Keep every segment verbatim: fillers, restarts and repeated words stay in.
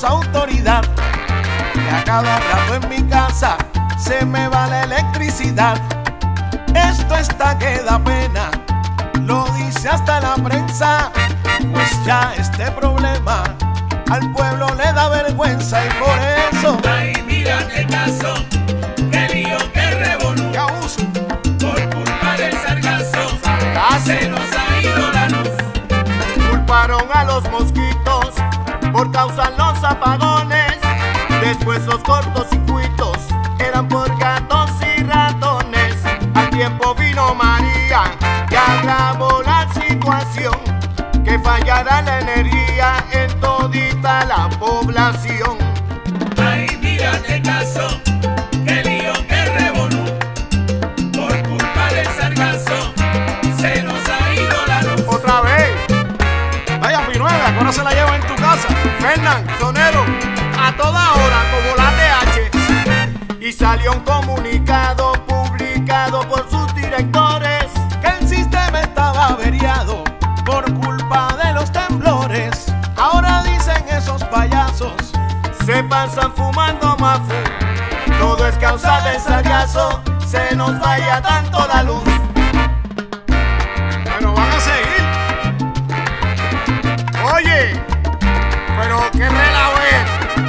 autoridad. Y a cada rato en mi casa se me va la electricidad. Esto está que da pena, lo dice hasta la prensa. Pues ya este problema al pueblo le da vergüenza y por eso. Ay, mira qué caso, qué lío, qué revolú. ¡Qué abuso! Por culpa del sargazo, se nos ha ido la luz. Culparon a los mosquitos por causar los apagones. Después los cortocircuitos eran por gatos y ratones. Al tiempo vino María y agravó la situación, que fallara la energía en todita la población. Ay, mira qué caso, qué lío, qué revolú. Por culpa del sargazo, se nos ha ido la luz. Otra vez, Vaya Pinuega, ¿cuándo se la lleva en tu casa? Fernan, sonero, a toda hora como la T H. Y salió un comunicado publicado por sus directores Que el sistema estaba averiado por culpa de los temblores. Ahora dicen esos payasos, se pasan fumando mafu. Todo es causa del sargazo, se nos vaya tanto la luz. pero van a seguir. Oye, pero qué relajo es.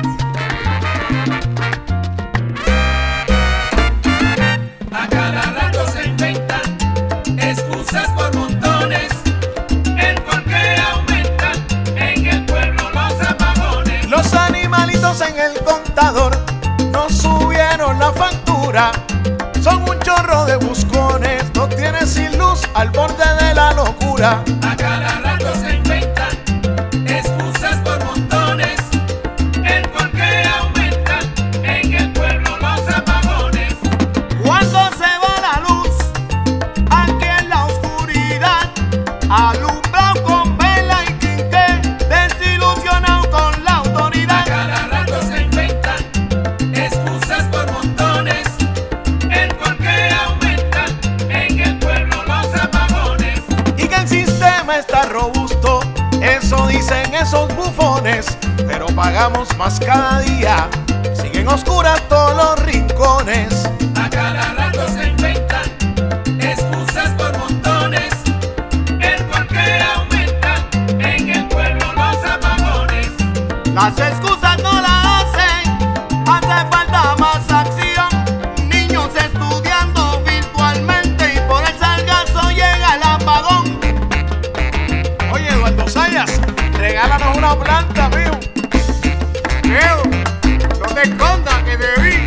A cada rato se inventan excusas por montones. El por qué aumentan en el pueblo los apagones. Los animalitos en el contador no subieron la factura. Son un chorro de buscones, no tiene sin luz al borde de la locura. A cada rato se inventan excusas por montones. El por qué aumentan en el pueblo los apagones. Cuando se va la luz, aquí en la oscuridad, alumbrado con vela y quinqué, desilusionado con la A autoridad. cada rato se inventan excusas por montones. El por qué aumentan en el pueblo los apagones. Y que el sistema está robusto, eso dicen esos bufones. Pero pagamos más cada día, siguen oscuras todos los rincones. A cada rato se inventan excusas por montones. El por qué aumentan en el pueblo los apagones. Las excusas no la hacen, hace falta más acción. Niños estudiando virtualmente y por el sargazo llega el apagón. Oye, Eduardo Sayas, regálanos una planta, mío. Creo, no te escondas que debí.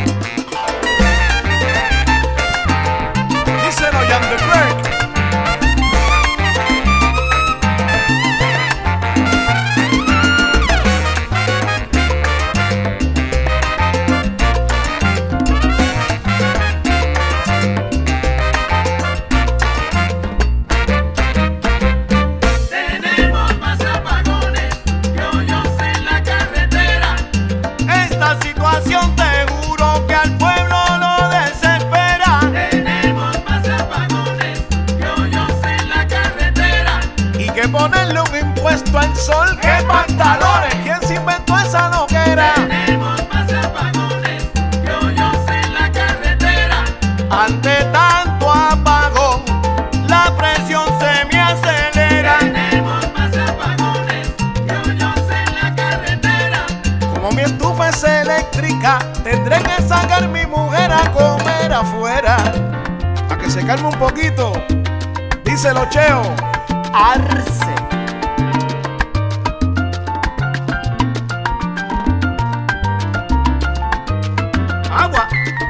Díselo, Jan de Craig. Tenemos más apagones que hoyos en la carretera. Esta situación te juro que al pueblo lo desespera. Tenemos más apagones que hoyos en la carretera. Y que ponerle un impuesto al sol, que pantalones. ¿Quién se inventó esa loquera? Tenemos más apagones que hoyos en la carretera. Ante tanto apagón, la presión se me acelera. Tenemos más apagones que hoyos en la carretera. Como mi estufa es eléctrica, tendré que sacar mi mujer a comer afuera. Para que se calme un poquito. Díselo, Cheo. Arce. Agua.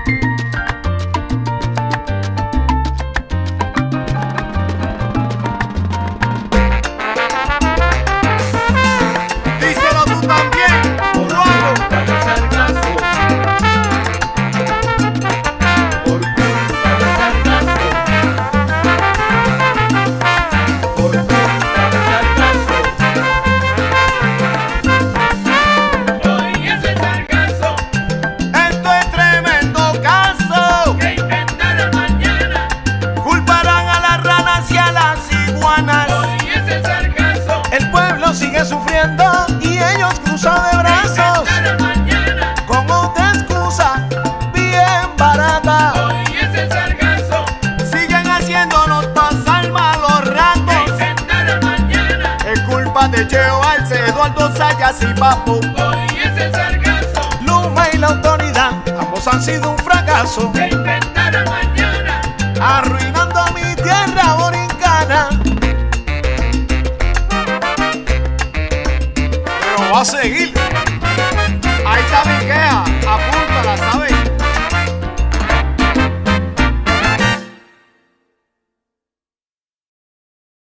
Díselo tú también, Por Juan. culpa del sargazo. Por culpa del sargazo. Por culpa del Casi Papo. Hoy es el sargazo. Luma y la autoridad, ambos han sido un fracaso. Que inventará mañana, Arruinando mi tierra borincana. Pero va a seguir. Ahí está mi queja, apunta.